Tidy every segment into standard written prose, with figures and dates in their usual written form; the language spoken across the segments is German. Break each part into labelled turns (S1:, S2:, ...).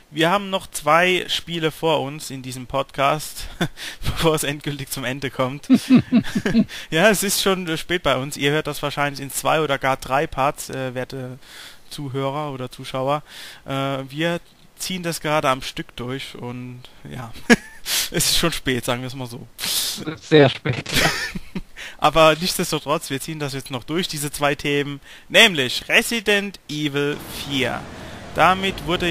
S1: Wir haben noch 2 Spiele vor uns in diesem Podcast, bevor es endgültig zum Ende kommt. Ja, es ist schon spät bei uns. Ihr hört das wahrscheinlich in 2 oder gar 3 Parts, werte Zuhörer oder Zuschauer. Wir ziehen das gerade am Stück durch und ja, es ist schon spät, sagen wir es mal so.
S2: Sehr spät.
S1: Aber nichtsdestotrotz, wir ziehen das jetzt noch durch, diese 2 Themen, nämlich Resident Evil 4. Damit wurde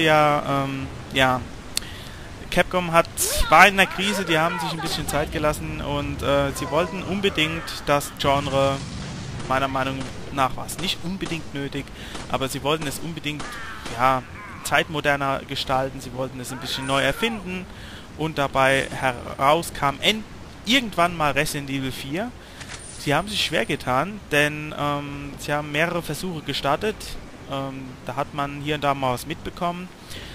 S1: Capcom war in der Krise, die haben sich ein bisschen Zeit gelassen und sie wollten unbedingt das Genre, meiner Meinung nach war es nicht unbedingt nötig, aber sie wollten es unbedingt, zeitmoderner gestalten, sie wollten es ein bisschen neu erfinden und dabei heraus kam irgendwann mal Resident Evil 4. Sie haben sich schwer getan, denn sie haben mehrere Versuche gestartet. Da hat man hier und da mal was mitbekommen.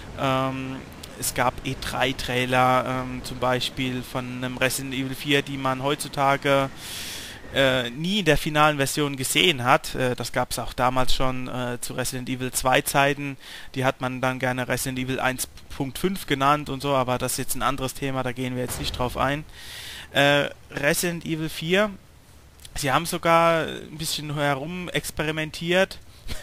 S1: Es gab E3-Trailer, zum Beispiel von einem Resident Evil 4, die man heutzutage nie in der finalen Version gesehen hat. Das gab es auch damals schon zu Resident Evil 2 Zeiten. Die hat man dann gerne Resident Evil 1.5 genannt und so, aber das ist jetzt ein anderes Thema, da gehen wir jetzt nicht drauf ein. Resident Evil 4, sie haben sogar ein bisschen herum experimentiert,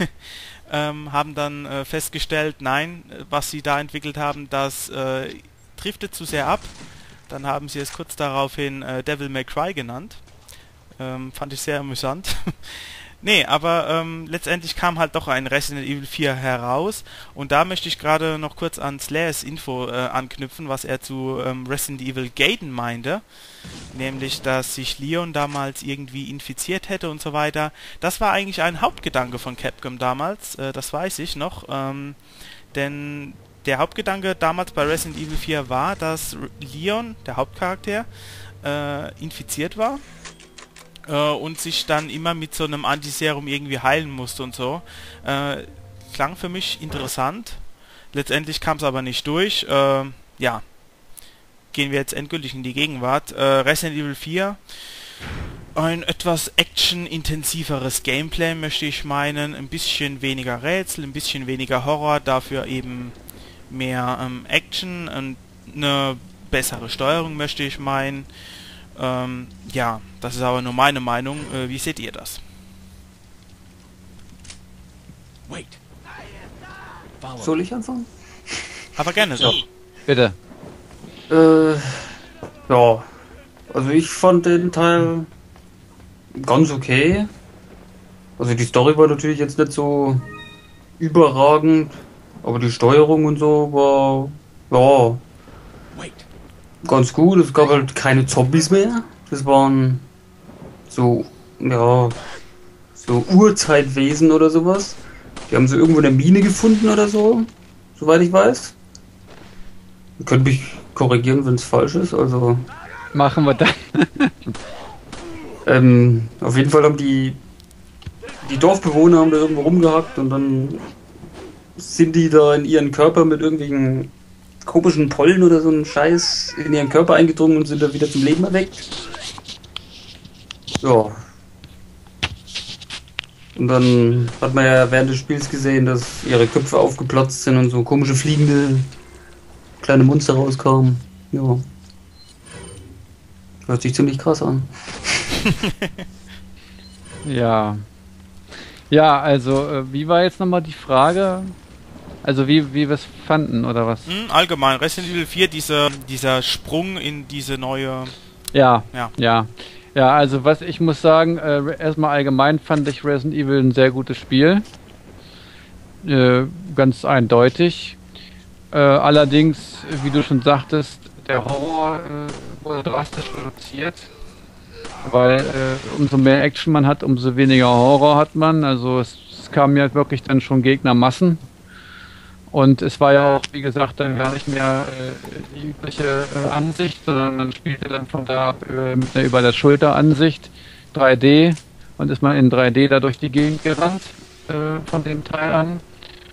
S1: haben dann festgestellt, nein, was sie da entwickelt haben, das driftet zu sehr ab. Dann haben sie es kurz daraufhin Devil May Cry genannt. Fand ich sehr amüsant. Nee, aber letztendlich kam halt doch ein Resident Evil 4 heraus und da möchte ich gerade noch kurz an Slayers Info anknüpfen, was er zu Resident Evil Gaiden meinte, nämlich, dass sich Leon damals irgendwie infiziert hätte und so weiter. Das war eigentlich ein Hauptgedanke von Capcom damals, das weiß ich noch, denn der Hauptgedanke damals bei Resident Evil 4 war, dass Leon, der Hauptcharakter, infiziert war und sich dann immer mit so einem Antiserum irgendwie heilen musste und so. Klang für mich interessant. Letztendlich kam es aber nicht durch. Gehen wir jetzt endgültig in die Gegenwart. Resident Evil 4, ein etwas actionintensiveres Gameplay, möchte ich meinen. Ein bisschen weniger Rätsel, ein bisschen weniger Horror, dafür eben mehr Action und eine bessere Steuerung, möchte ich meinen. Das ist aber nur meine Meinung. Wie seht ihr das?
S3: Soll ich anfangen?
S1: Aber gerne doch.
S2: Bitte.
S3: Ja, also ich fand den Teil ganz okay. Also die Story war natürlich jetzt nicht so überragend, aber die Steuerung und so war ganz gut. Es gab halt keine Zombies mehr. Das waren so Urzeitwesen oder sowas. Die haben sie irgendwo in der Mine gefunden oder so, soweit ich weiß. Ihr könnt mich korrigieren, wenn es falsch ist, also...
S2: Machen wir dann.
S3: Auf jeden Fall haben die Dorfbewohner haben da irgendwo rumgehackt und dann sind die da in ihren Körper mit irgendwelchen komischen Pollen oder so einen Scheiß in ihren Körper eingedrungen und sind da wieder zum Leben erweckt. Ja. Und dann hat man ja während des Spiels gesehen, dass ihre Köpfe aufgeplatzt sind und so komische fliegende kleine Monster rauskamen. Ja. Hört sich ziemlich krass an.
S2: Ja. Ja, also, wie war jetzt nochmal die Frage? Also, wie wir es fanden, oder was?
S1: Allgemein, Resident Evil 4, dieser Sprung in diese neue...
S2: Ja, also ich muss sagen, erstmal allgemein fand ich Resident Evil ein sehr gutes Spiel. Ganz eindeutig. Allerdings, wie du schon sagtest, der Horror wurde drastisch reduziert. Weil umso mehr Action man hat, umso weniger Horror hat man. Also es kamen ja wirklich dann schon Gegnermassen. Und es war ja auch, wie gesagt, dann gar nicht mehr die übliche Ansicht, sondern man spielte dann von da ab mit einer über der Schulter Ansicht 3D und ist man in 3D da durch die Gegend gerannt von dem Teil an.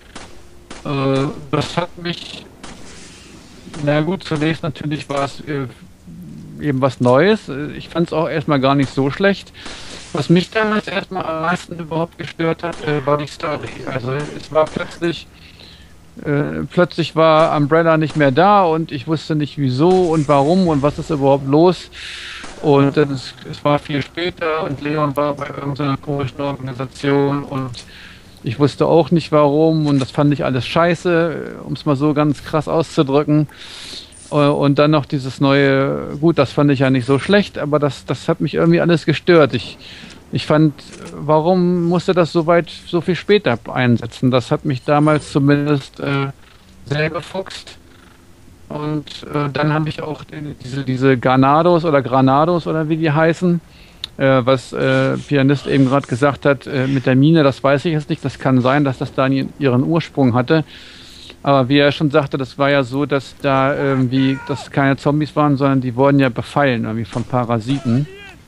S2: Das hat mich, na gut, zunächst natürlich war es eben was Neues. Ich fand es auch erstmal gar nicht so schlecht. Was mich damals erstmal am meisten überhaupt gestört hat, war die Story. Also es war plötzlich Plötzlich war Umbrella nicht mehr da und ich wusste nicht wieso und warum und was ist überhaupt los. Und dann es war viel später und Leon war bei irgendeiner komischen Organisation und ich wusste auch nicht warum und das fand ich alles scheiße, um es mal so ganz krass auszudrücken. Und dann noch dieses neue, gut, das fand ich ja nicht so schlecht, aber das hat mich irgendwie alles gestört. Ich fand, warum musste das so viel später einsetzen? Das hat mich damals zumindest sehr gefuchst. Und dann habe ich auch diese Granados oder wie die heißen, was Pianist eben gerade gesagt hat, mit der Mine, das weiß ich jetzt nicht. Das kann sein, dass das da ihren Ursprung hatte. Aber wie er schon sagte, das war ja so, dass da irgendwie, das keine Zombies waren, sondern die wurden ja befallen, irgendwie von Parasiten.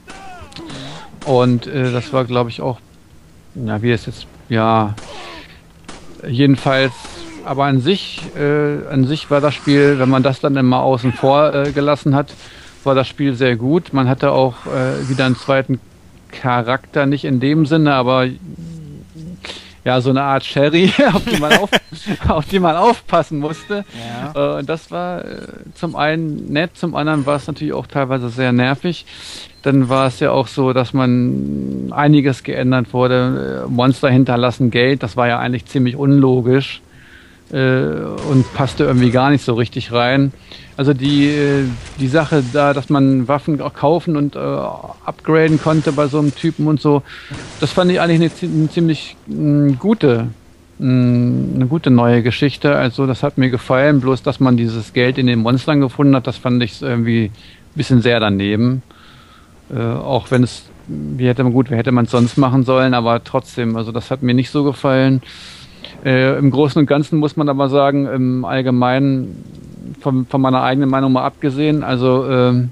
S2: Und das war, glaube ich, auch, ja, wie es jetzt, ja, jedenfalls, aber an sich war das Spiel, wenn man das dann immer außen vor gelassen hat, war das Spiel sehr gut. Man hatte auch wieder einen zweiten Charakter, nicht in dem Sinne, aber ja, so eine Art Sherry, auf die man aufpassen musste. Ja. Und das war zum einen nett, zum anderen war es natürlich auch teilweise sehr nervig. Dann war es ja auch so, dass man einiges geändert wurde. Monster hinterlassen Geld, das war ja eigentlich ziemlich unlogisch und passte irgendwie gar nicht so richtig rein. Also die Sache da, dass man Waffen auch kaufen und upgraden konnte bei so einem Typen und so, das fand ich eigentlich eine ziemlich gute neue Geschichte. Also das hat mir gefallen, bloß dass man dieses Geld in den Monstern gefunden hat, das fand ich irgendwie ein bisschen sehr daneben. Auch wenn es, wie hätte man es sonst machen sollen, aber trotzdem, also das hat mir nicht so gefallen. Im Großen und Ganzen muss man aber sagen, im Allgemeinen, von meiner eigenen Meinung mal abgesehen, also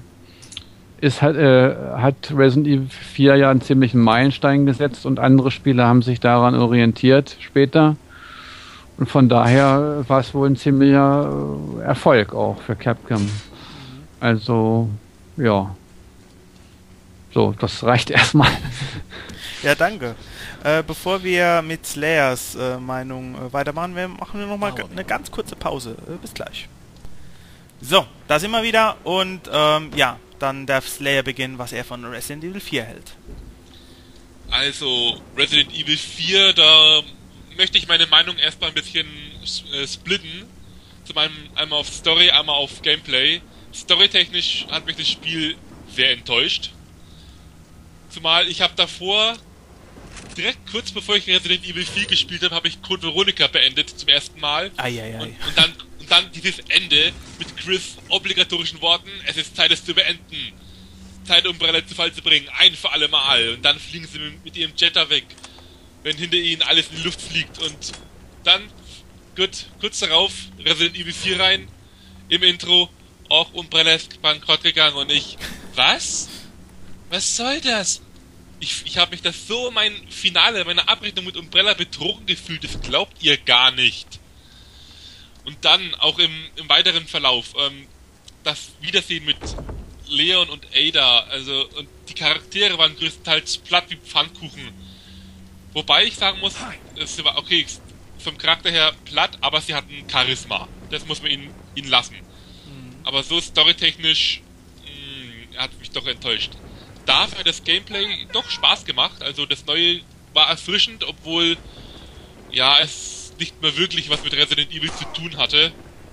S2: hat Resident Evil 4 ja einen ziemlichen Meilenstein gesetzt und andere Spiele haben sich daran orientiert später. Und von daher war es wohl ein ziemlicher Erfolg auch für Capcom. Also, ja. So, das reicht erstmal.
S1: Ja, danke. Bevor wir mit Slayers Meinung weitermachen, machen wir nochmal eine ganz kurze Pause. Bis gleich. So, da sind wir wieder und ja, dann darf Slayer beginnen, was er von Resident Evil 4 hält.
S4: Also, Resident Evil 4, da möchte ich meine Meinung erstmal ein bisschen splitten. Einmal auf Story, einmal auf Gameplay. Storytechnisch hat mich das Spiel sehr enttäuscht. Zumal ich habe davor, direkt kurz bevor ich Resident Evil 4 gespielt habe, habe ich Code Veronica beendet zum ersten Mal. Und dann dieses Ende mit Chris' obligatorischen Worten, es ist Zeit, es zu beenden. Zeit, Umbrella zu Fall zu bringen, ein für alle Mal. Und dann fliegen sie mit ihrem Jetter weg, wenn hinter ihnen alles in die Luft fliegt. Und dann, gut, kurz darauf, Resident Evil 4 rein, im Intro, auch Umbrella ist bankrott gegangen und ich, was? Was soll das? Ich habe mich das so, meine Abrechnung mit Umbrella betrogen gefühlt, das glaubt ihr gar nicht. Und dann, auch im weiteren Verlauf, das Wiedersehen mit Leon und Ada, also, und die Charaktere waren größtenteils platt wie Pfannkuchen. Wobei ich sagen muss, es war okay, vom Charakter her platt, aber sie hatten Charisma. Das muss man ihnen lassen. Aber so storytechnisch hat mich doch enttäuscht. Dafür hat das Gameplay doch Spaß gemacht, also das Neue war erfrischend, obwohl ja es nicht mehr wirklich was mit Resident Evil zu tun hatte.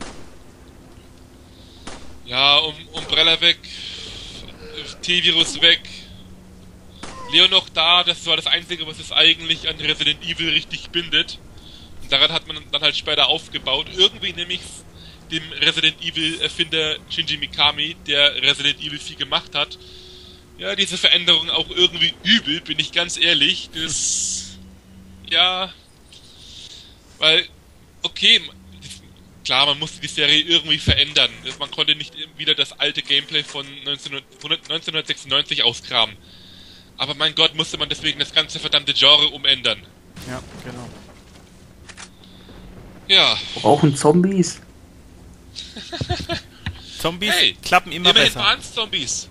S4: Ja, Umbrella weg, T-Virus weg, Leon noch da, das war das Einzige, was es eigentlich an Resident Evil richtig bindet. Und daran hat man dann halt später aufgebaut. Irgendwie nämlich dem Resident Evil Erfinder Shinji Mikami, der Resident Evil 4 gemacht hat, ja, diese Veränderung auch irgendwie übel, bin ich ganz ehrlich. Das, ja, weil, okay, klar, man musste die Serie irgendwie verändern. Man konnte nicht wieder das alte Gameplay von 1996 auskramen. Aber mein Gott, musste man deswegen das ganze verdammte Genre umändern.
S1: Ja, genau.
S4: Ja.
S3: Brauchen Zombies?
S1: Zombies klappen immer besser.
S4: Immerhin Zombies.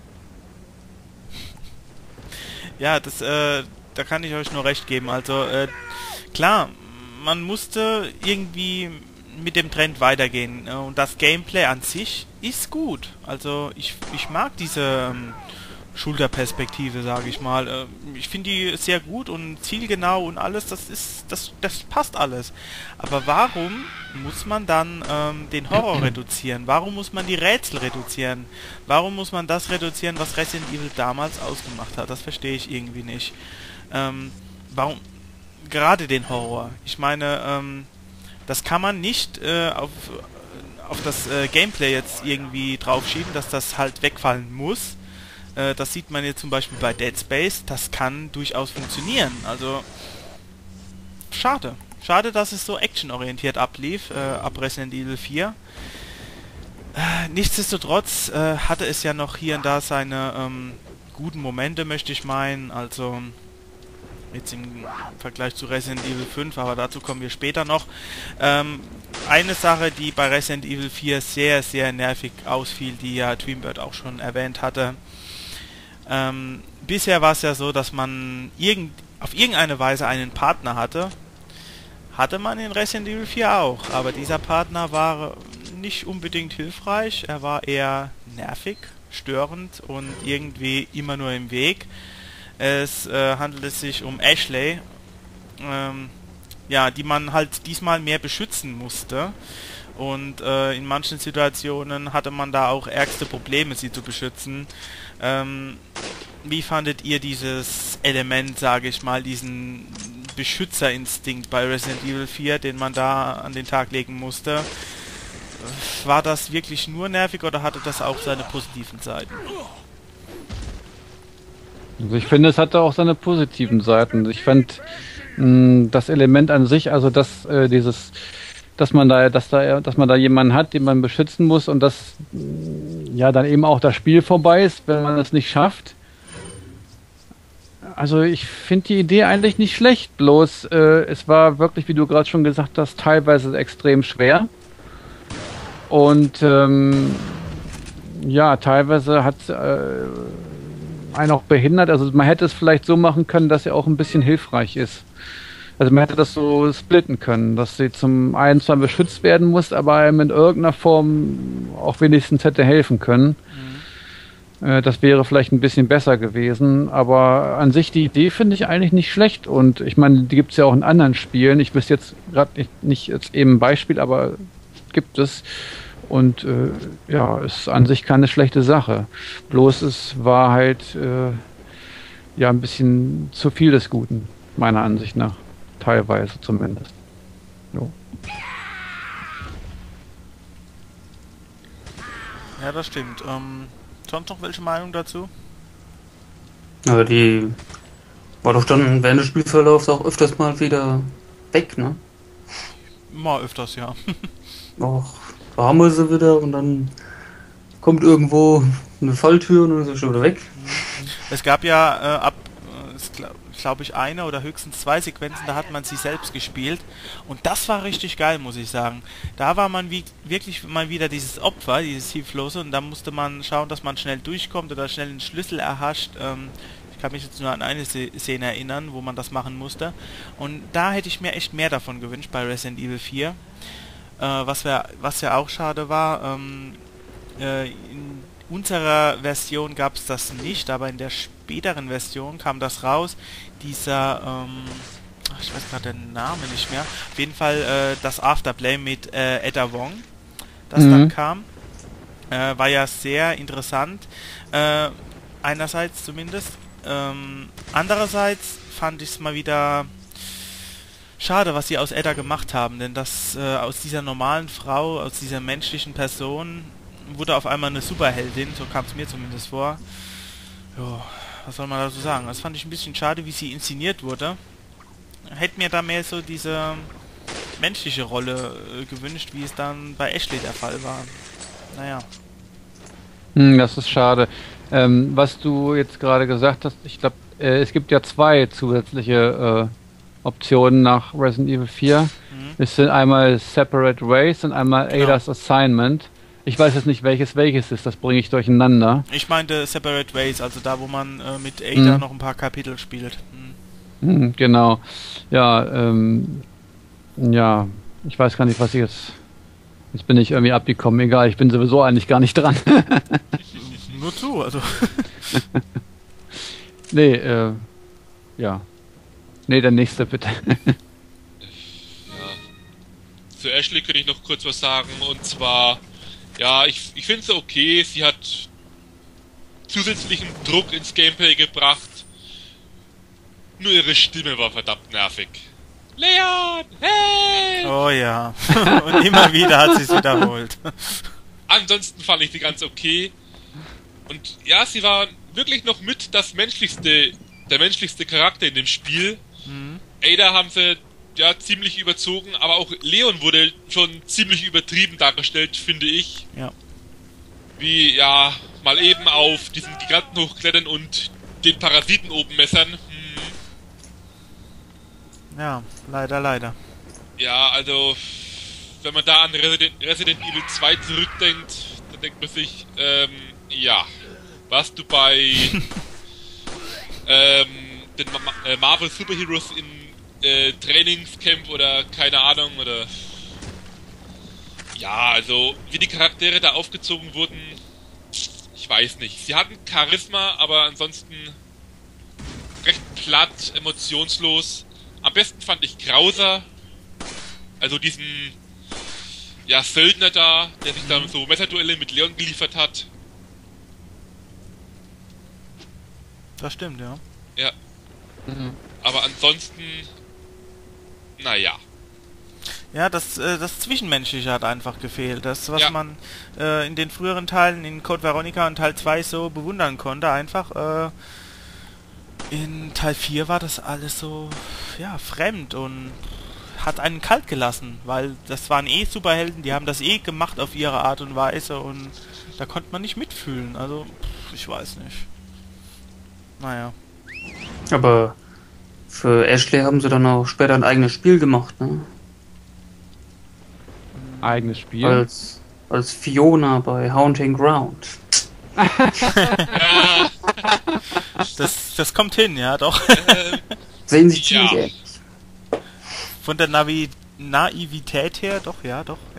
S1: Ja, da kann ich euch nur recht geben. Also, klar, man musste irgendwie mit dem Trend weitergehen. Und das Gameplay an sich ist gut. Also ich mag diese Schulterperspektive, sage ich mal. Ich finde die sehr gut und zielgenau und alles, das passt alles. Aber warum muss man dann den Horror reduzieren? Warum muss man die Rätsel reduzieren? Warum muss man das reduzieren, was Resident Evil damals ausgemacht hat? Das verstehe ich irgendwie nicht. Warum gerade den Horror? Ich meine, das kann man nicht auf das Gameplay jetzt irgendwie draufschieben, dass das halt wegfallen muss. Das sieht man jetzt zum Beispiel bei Dead Space. Das kann durchaus funktionieren. Also, schade. Schade, dass es so actionorientiert ablief, ab Resident Evil 4. Nichtsdestotrotz hatte es ja noch hier und da seine guten Momente, möchte ich meinen. Also, jetzt im Vergleich zu Resident Evil 5, aber dazu kommen wir später noch. Eine Sache, die bei Resident Evil 4 sehr, sehr nervig ausfiel, die ja Dreambird auch schon erwähnt hatte. Bisher war es ja so, dass man auf irgendeine Weise einen Partner hatte. Hatte man in Resident Evil 4 auch, aber dieser Partner war nicht unbedingt hilfreich. Er war eher nervig, störend und irgendwie immer nur im Weg. Es handelte sich um Ashley, ja, die man halt diesmal mehr beschützen musste. Und in manchen Situationen hatte man da auch ärgste Probleme, sie zu beschützen. Wie fandet ihr dieses Element, sage ich mal, diesen Beschützerinstinkt bei Resident Evil 4, den man da an den Tag legen musste? War das wirklich nur nervig oder hatte das auch seine positiven Seiten?
S2: Also ich finde, es hatte auch seine positiven Seiten. Ich fand das Element an sich, also dass dass man da jemanden hat, den man beschützen muss und dass ja dann eben auch das Spiel vorbei ist, wenn man es nicht schafft. Also ich finde die Idee eigentlich nicht schlecht, bloß es war wirklich, wie du gerade schon gesagt hast, teilweise extrem schwer. Und ja, teilweise hat einen auch behindert. Also man hätte es vielleicht so machen können, dass er auch ein bisschen hilfreich ist. Also man hätte das so splitten können, dass sie zum einen zwar beschützt werden muss, aber einem in irgendeiner Form auch wenigstens hätte helfen können. Das wäre vielleicht ein bisschen besser gewesen, aber an sich die Idee finde ich eigentlich nicht schlecht und ich meine, die gibt es ja auch in anderen Spielen. Ich wüsste jetzt gerade nicht jetzt eben ein Beispiel, aber gibt es und ja, ist an sich keine schlechte Sache. Bloß es war halt ja ein bisschen zu viel des Guten, meiner Ansicht nach. Teilweise zumindest. Jo.
S1: Ja, das stimmt. Sonst noch welche Meinung dazu?
S3: Aber die war doch dann während des Spielverlaufs auch öfters mal wieder weg, ne?
S1: Mal öfters, ja.
S3: Auch da haben wir sie wieder und dann kommt irgendwo eine Falltür und dann ist sie schon wieder weg.
S1: Es gab ja glaube ich, eine oder höchstens 2 Sequenzen, da hat man sie selbst gespielt und das war richtig geil, muss ich sagen. Da war man wirklich mal wieder dieses Opfer, dieses Hilflose und da musste man schauen, dass man schnell durchkommt oder schnell einen Schlüssel erhascht. Ich kann mich jetzt nur an eine Szene erinnern, wo man das machen musste und da hätte ich mir echt mehr davon gewünscht bei Resident Evil 4. Was ja auch schade war, in unserer Version gab es das nicht, aber in der späteren Version kam das raus, dieser, ich weiß gerade den Namen nicht mehr, auf jeden Fall das Afterplay mit Ada Wong, das dann kam, war ja sehr interessant, einerseits zumindest, andererseits fand ich es mal wieder schade, was sie aus Ada gemacht haben, denn das aus dieser normalen Frau, aus dieser menschlichen Person wurde auf einmal eine Superheldin, so kam es mir zumindest vor. Jo, was soll man dazu sagen? Das fand ich ein bisschen schade, wie sie inszeniert wurde. Hätte mir da mehr so diese menschliche Rolle gewünscht, wie es dann bei Ashley der Fall war. Naja.
S2: Das ist schade. Was du jetzt gerade gesagt hast, ich glaube, es gibt ja 2 zusätzliche Optionen nach Resident Evil 4. Es sind einmal Separate Ways und einmal Ada's Assignment. Ich weiß jetzt nicht, welches ist, das bringe ich durcheinander. Ich
S1: meinte Separate Ways, also da, wo man mit Ada noch ein paar Kapitel spielt.
S2: Genau. Ja, ja, ich weiß gar nicht, was ich jetzt Jetzt bin ich irgendwie abgekommen, egal, ich bin sowieso eigentlich gar nicht dran.
S1: Nur zu, also.
S2: Nee, ja. Nee, der nächste bitte.
S4: Ja. Zu Ashley könnte ich noch kurz was sagen, und zwar, ja, ich finde sie okay, sie hat zusätzlichen Druck ins Gameplay gebracht, nur ihre Stimme war verdammt nervig. Leon, hey!
S1: Oh ja. Und immer wieder hat sie es wiederholt.
S4: Ansonsten fand ich sie ganz okay. Und ja, sie war wirklich noch mit der menschlichste Charakter in dem Spiel.
S1: Mhm.
S4: Ada haben sie ja ziemlich überzogen, aber auch Leon wurde schon ziemlich übertrieben dargestellt, finde ich.
S1: Ja.
S4: Wie, ja, mal eben auf diesen Giganten hochklettern und den Parasiten oben messern.
S1: Ja, leider.
S4: Ja, also, wenn man da an Resident Evil 2 zurückdenkt, dann denkt man sich, ja, warst du bei den Marvel Superheroes in Trainingscamp oder keine Ahnung, oder ja, also wie die Charaktere da aufgezogen wurden, ich weiß nicht. Sie hatten Charisma, aber ansonsten recht platt, emotionslos. Am besten fand ich Krauser, also diesen ja, Söldner da, der sich da so Messerduelle mit Leon geliefert hat.
S1: Das stimmt, ja.
S4: Ja. Aber ansonsten, naja.
S1: Ja, das Zwischenmenschliche hat einfach gefehlt. Das, was
S4: Ja.
S1: man in den früheren Teilen, in Code Veronica und Teil 2 so bewundern konnte, einfach in Teil 4 war das alles so, ja, fremd und hat einen kalt gelassen, weil das waren eh Superhelden, die haben das eh gemacht auf ihre Art und Weise und da konnte man nicht mitfühlen. Also, ich weiß nicht. Naja.
S3: Aber für Ashley haben sie dann auch später ein eigenes Spiel gemacht, ne?
S2: Eigenes Spiel.
S3: Als Fiona bei Haunting Ground.
S1: Das kommt hin, ja, doch.
S3: Sehen sich ziemlich
S4: Ja.
S3: ähnlich.
S1: Von der Naivität her, doch, ja.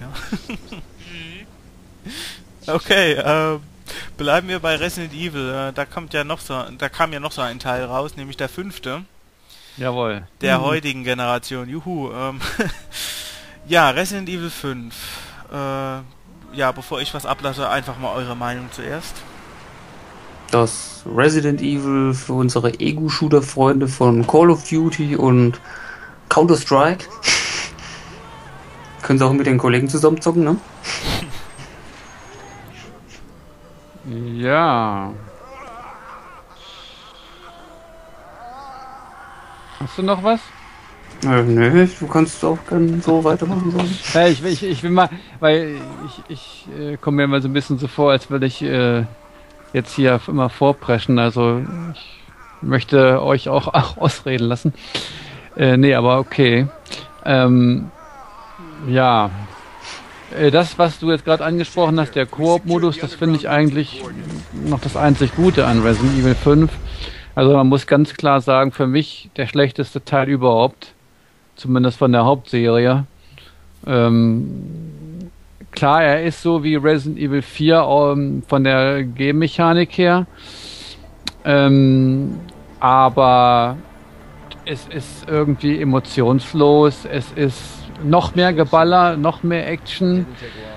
S1: Okay, bleiben wir bei Resident Evil. Da kam ja noch so ein Teil raus, nämlich der 5.
S2: Jawohl.
S1: der heutigen Generation. Juhu. Ja, Resident Evil 5. Ja, bevor ich was ablasse, einfach mal eure Meinung zuerst.
S3: Das Resident Evil für unsere Ego-Shooter-Freunde von Call of Duty und Counter-Strike. Können sie auch mit den Kollegen zusammen zocken, ne?
S2: Ja. Hast du noch was?
S3: Nö, du kannst auch gerne so weitermachen. So.
S2: Ja, ich will mal, weil ich komme mir mal so ein bisschen so vor, als würde ich jetzt hier immer vorpreschen. Also ich möchte euch auch ausreden lassen. Nee, aber okay. Ja. Das, was du jetzt gerade angesprochen hast, der Koop-Modus, das finde ich eigentlich noch das einzig Gute an Resident Evil 5. Also man muss ganz klar sagen, für mich der schlechteste Teil überhaupt. Zumindest von der Hauptserie. Klar, er ist so wie Resident Evil 4 von der Game-Mechanik her. Aber es ist irgendwie emotionslos. Es ist noch mehr Geballer, noch mehr Action.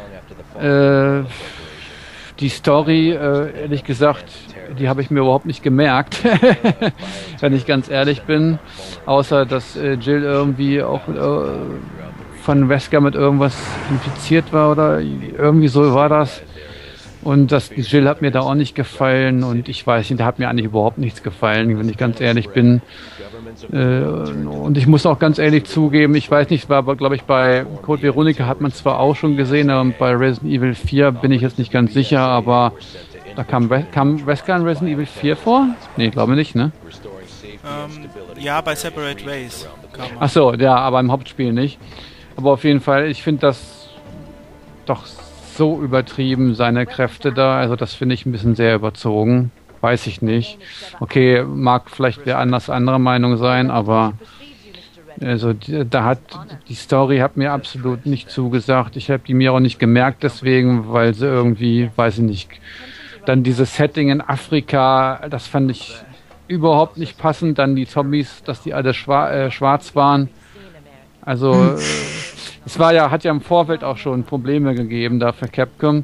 S2: Die Story, ehrlich gesagt, die habe ich mir überhaupt nicht gemerkt, wenn ich ganz ehrlich bin. Außer, dass Jill irgendwie auch von Wesker mit irgendwas infiziert war oder irgendwie so war das. Und das Jill hat mir da auch nicht gefallen und ich weiß nicht, da hat mir eigentlich überhaupt nichts gefallen, wenn ich ganz ehrlich bin. Und ich muss auch ganz ehrlich zugeben, ich weiß nicht, war aber glaube ich bei Code Veronica hat man zwar auch schon gesehen, aber bei Resident Evil 4 bin ich jetzt nicht ganz sicher, aber da kam Wesker in Resident Evil 4 vor? Nee, glaube nicht, ne?
S1: Ja, bei Separate Ways kam er.
S2: Ach so, ja, aber im Hauptspiel nicht. Aber auf jeden Fall, ich finde das doch so übertrieben, seine Kräfte da. Also das finde ich ein bisschen sehr überzogen. Weiß ich nicht. Okay, mag vielleicht wer anders andere Meinung sein, aber Also die Story hat mir absolut nicht zugesagt. Ich habe die mir auch nicht gemerkt deswegen, weil sie irgendwie, weiß ich nicht, dann dieses Setting in Afrika, das fand ich überhaupt nicht passend. Dann die Zombies, dass die alle schwarz waren. Also hat ja im Vorfeld auch schon Probleme gegeben da für Capcom.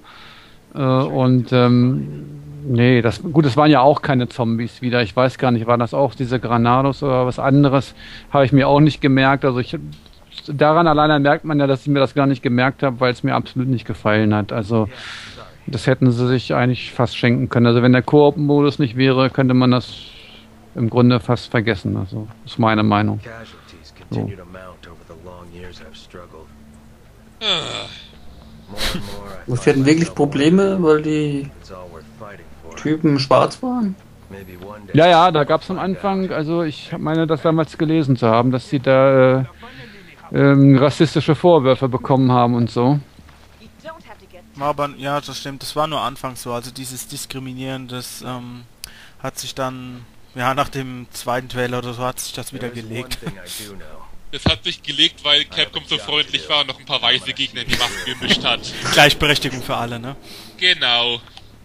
S2: Nee, das waren ja auch keine Zombies wieder. Ich weiß gar nicht, waren das auch diese Granados oder was anderes? Habe ich mir auch nicht gemerkt. Also daran alleine merkt man ja, dass ich mir das gar nicht gemerkt habe, weil es mir absolut nicht gefallen hat. Also das hätten sie sich eigentlich fast schenken können. Also wenn der Koop-Modus nicht wäre, könnte man das im Grunde fast vergessen. Also das ist meine Meinung. So.
S3: Wir hatten wirklich Probleme, weil die Typen schwarz waren?
S2: Ja, da gab es am Anfang, also ich meine das damals gelesen zu haben, dass sie da rassistische Vorwürfe bekommen haben und so.
S1: Aber ja, das stimmt, das war nur anfangs so, also dieses Diskriminieren, das hat sich dann, ja, nach dem zweiten Trailer oder so hat sich das wieder gelegt.
S4: Es hat sich gelegt, weil Capcom so freundlich war und noch ein paar weiße Gegner in die Macht gemischt hat.
S1: Gleichberechtigung für alle, ne?
S4: Genau.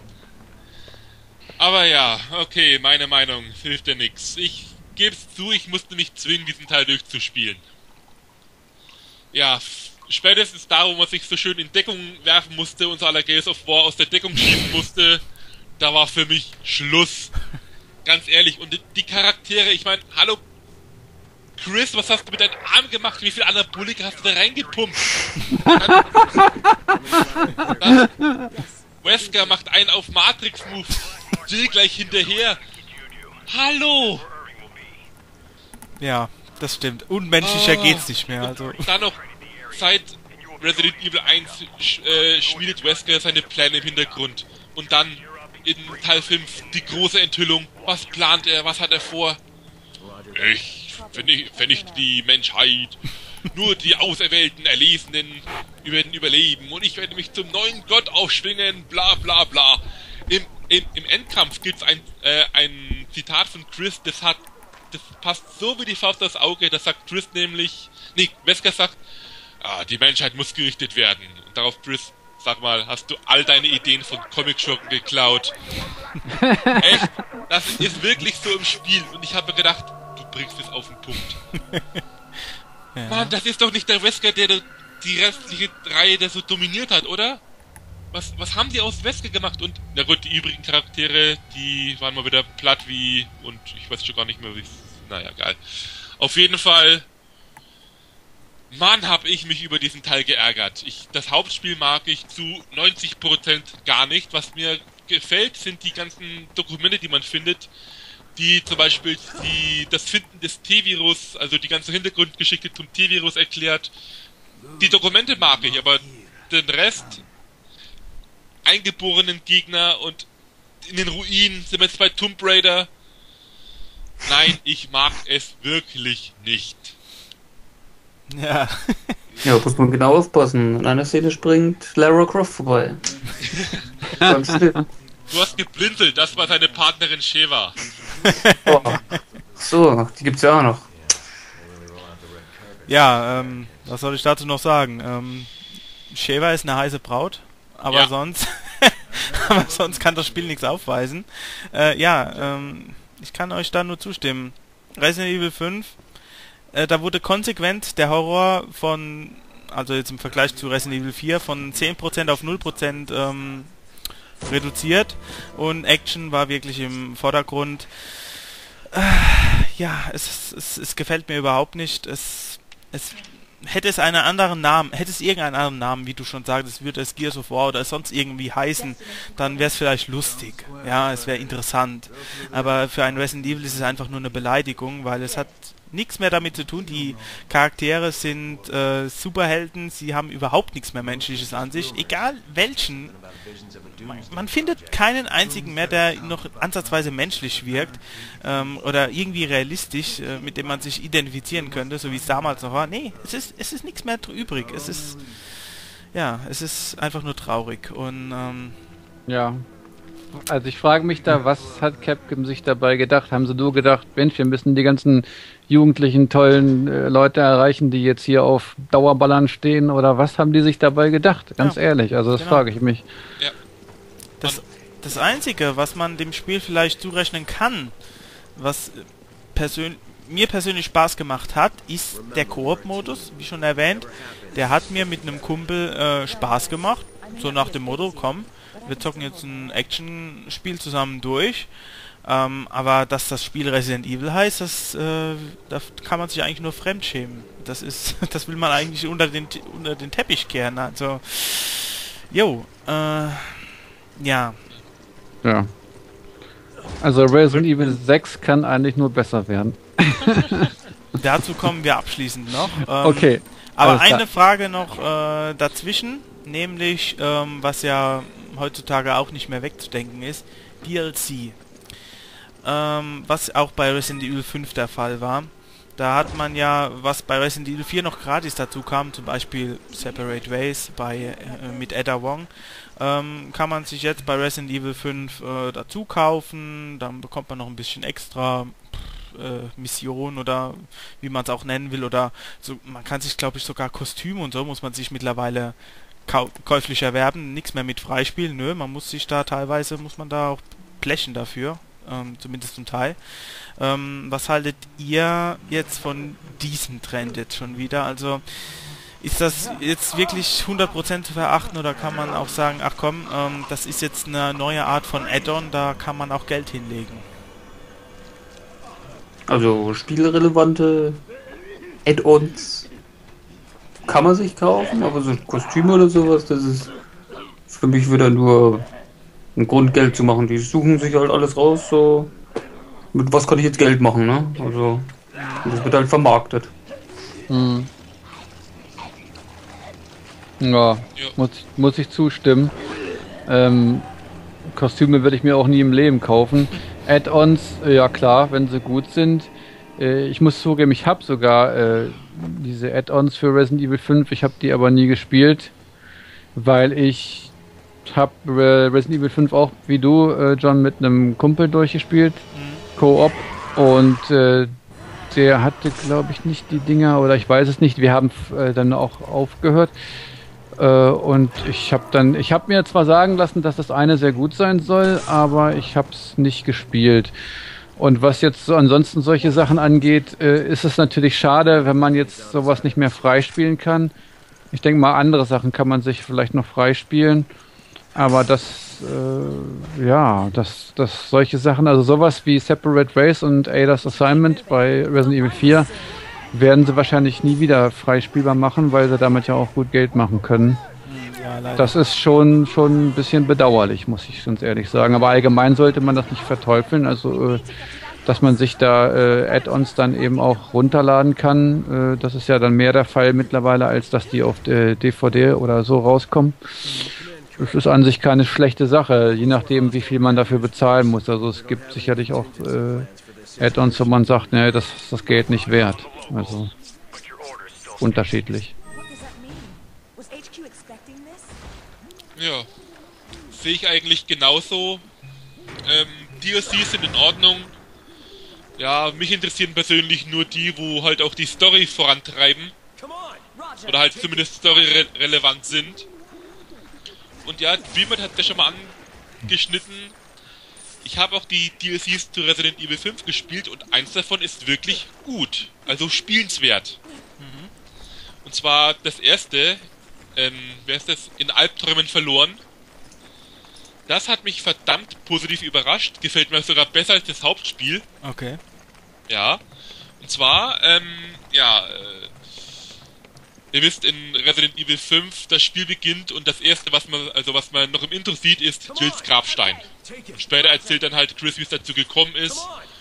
S4: Aber ja, okay, meine Meinung hilft ja nix. Ich geb's zu, ich musste mich zwingen, diesen Teil durchzuspielen. Ja, spätestens da, wo man sich so schön in Deckung werfen musste und so aller Gears of War aus der Deckung schießen musste, da war für mich Schluss. Ganz ehrlich, und die Charaktere, ich meine, hallo Chris, was hast du mit deinem Arm gemacht? Wie viel Anabolika hast du da reingepumpt? Dann Wesker macht einen auf Matrix-Move. Jill gleich hinterher. Hallo!
S1: Ja, das stimmt. Unmenschlicher geht's nicht mehr. Also.
S4: Dann noch, seit Resident Evil 1 schmiedet Wesker seine Pläne im Hintergrund. Und dann in Teil 5 die große Enthüllung. Was plant er? Was hat er vor? Ich vernichte die Menschheit. Nur die Auserwählten, Erlesenen werden überleben. Und ich werde mich zum neuen Gott aufschwingen. Bla bla bla. Im Endkampf gibt's ein Zitat von Chris, das passt so wie die Faust aufs Auge. Das sagt Chris nämlich... Nee, Wesker sagt, die Menschheit muss gerichtet werden. Und darauf Chris, sag mal, hast du all deine Ideen von Comic-Schurken geklaut? Echt? Das ist wirklich so im Spiel. Und ich habe gedacht, du bringst es auf den Punkt. Ja. Mann, das ist doch nicht der Wesker, der die restliche Reihe, der so dominiert hat, oder? Was haben die aus Wesker gemacht? Und, na gut, die übrigen Charaktere, die waren mal wieder platt wie... Und ich weiß schon gar nicht mehr, wie... Naja, geil. Auf jeden Fall... Mann, hab ich mich über diesen Teil geärgert. Das Hauptspiel mag ich zu 90% gar nicht. Was mir gefällt, sind die ganzen Dokumente, die man findet, die zum Beispiel das Finden des T-Virus, also die ganze Hintergrundgeschichte zum T-Virus erklärt. Die Dokumente mag ich, aber den Rest, eingeborenen Gegner und in den Ruinen sind wir jetzt bei Tomb Raider. Nein, ich mag es wirklich nicht.
S1: Ja.
S3: Ja, muss man genau aufpassen. In einer Szene springt Lara Croft vorbei. Beim Schnitt.
S4: Du hast geblinzelt, das war seine Partnerin Sheva.
S3: Oh. So, die gibt's ja auch noch.
S1: Ja, was soll ich dazu noch sagen? Sheva ist eine heiße Braut, aber sonst aber sonst kann das Spiel nichts aufweisen. Ich kann euch da nur zustimmen. Resident Evil 5, da wurde konsequent der Horror von, also jetzt im Vergleich zu Resident Evil 4, von 10% auf 0% reduziert und Action war wirklich im Vordergrund. Es gefällt mir überhaupt nicht. Hätte es einen anderen Namen, hätte es irgendeinen anderen Namen, wie du schon sagtest, würde es Gears of War oder sonst irgendwie heißen, dann wäre es vielleicht lustig. Ja, es wäre interessant. Aber für ein Resident Evil ist es einfach nur eine Beleidigung, weil es hat nichts mehr damit zu tun. Die Charaktere sind Superhelden, sie haben überhaupt nichts mehr Menschliches an sich, egal welchen. Man findet keinen einzigen mehr, der noch ansatzweise menschlich wirkt oder irgendwie realistisch, mit dem man sich identifizieren könnte, so wie es damals noch war. Nee, es ist nichts mehr übrig. Es ist einfach nur traurig. Und
S2: Also ich frage mich da, was hat Capcom sich dabei gedacht? Haben sie nur gedacht, Mensch, wir müssen die ganzen jugendlichen, tollen Leute erreichen, die jetzt hier auf Dauerballern stehen? Oder was haben die sich dabei gedacht? Ganz ehrlich, also das frage ich mich.
S4: Ja.
S1: Das Einzige, was man dem Spiel vielleicht zurechnen kann, was mir persönlich Spaß gemacht hat, ist der Koop-Modus, wie schon erwähnt. Der hat mir mit einem Kumpel Spaß gemacht, so nach dem Motto, komm, wir zocken jetzt ein Action-Spiel zusammen durch. Aber dass das Spiel Resident Evil heißt, da kann man sich eigentlich nur fremdschämen. Das will man eigentlich unter den Teppich kehren. Also, ja.
S2: Ja. Also Resident Evil 6 kann eigentlich nur besser werden.
S1: Dazu kommen wir abschließend noch.
S2: Okay.
S1: Aber eine Frage noch dazwischen, nämlich, was ja heutzutage auch nicht mehr wegzudenken ist, DLC. Was auch bei Resident Evil 5 der Fall war. Da hat man ja, was bei Resident Evil 4 noch gratis dazu kam, zum Beispiel Separate Ways mit Ada Wong, kann man sich jetzt bei Resident Evil 5 dazu kaufen, dann bekommt man noch ein bisschen extra Mission oder wie man es auch nennen will, oder so, man kann sich, glaube ich, sogar Kostüme und so muss man sich mittlerweile käuflich erwerben, nichts mehr mit Freispielen, nö, man muss da auch blechen dafür, zumindest zum Teil. Was haltet ihr jetzt von diesem Trend jetzt schon wieder? Also ist das jetzt wirklich 100% zu verachten oder kann man auch sagen, ach komm, das ist jetzt eine neue Art von Add-on, da kann man auch Geld hinlegen?
S3: Also spielrelevante Add-ons kann man sich kaufen, aber so Kostüme oder sowas, das ist für mich wieder nur ein Grund, Geld zu machen. Die suchen sich halt alles raus, so mit was kann ich jetzt Geld machen, ne? Also das wird halt vermarktet.
S2: Ja, muss ich zustimmen. Kostüme würde ich mir auch nie im Leben kaufen. Add-ons, ja klar, wenn sie gut sind. Ich muss zugeben, ich habe sogar diese Add-ons für Resident Evil 5, ich habe die aber nie gespielt, weil ich habe Resident Evil 5 auch, wie du, John, mit einem Kumpel durchgespielt, Koop, und der hatte, glaube ich, nicht die Dinger, oder ich weiß es nicht, wir haben dann auch aufgehört. Und ich habe mir zwar sagen lassen, dass das eine sehr gut sein soll, aber ich habe es nicht gespielt. Und was jetzt so ansonsten solche Sachen angeht, ist es natürlich schade, wenn man jetzt sowas nicht mehr freispielen kann. Ich denke mal, andere Sachen kann man sich vielleicht noch freispielen, aber dass solche Sachen, also sowas wie Separate Ways und Ada's Assignment bei Resident Evil 4, werden sie wahrscheinlich nie wieder freispielbar machen, weil sie damit ja auch gut Geld machen können. Ja, leider. Das ist schon ein bisschen bedauerlich, muss ich ganz ehrlich sagen. Aber allgemein sollte man das nicht verteufeln. Also, dass man sich da Add-ons dann eben auch runterladen kann. Das ist ja dann mehr der Fall mittlerweile, als dass die auf DVD oder so rauskommen. Das ist an sich keine schlechte Sache, je nachdem, wie viel man dafür bezahlen muss. Also es gibt sicherlich auch Add-ons, wo man sagt, nee, das ist das Geld nicht wert. Also unterschiedlich.
S4: Ja, sehe ich eigentlich genauso. DLCs sind in Ordnung. Ja, mich interessieren persönlich nur die, wo halt auch die Story vorantreiben. Oder halt zumindest story-relevant sind. Und ja, Dreamert hat ja schon mal angeschnitten. Ich habe auch die DLCs zu Resident Evil 5 gespielt und eins davon ist wirklich gut. Also spielenswert. Und zwar das erste, wer ist das? In Albträumen verloren. Das hat mich verdammt positiv überrascht. Gefällt mir sogar besser als das Hauptspiel.
S1: Okay.
S4: Ja. Und zwar, ihr wisst, in Resident Evil 5 das Spiel beginnt und das erste, was man noch im Intro sieht, ist Jills Grabstein. Und später erzählt dann halt Chris, wie es dazu gekommen ist.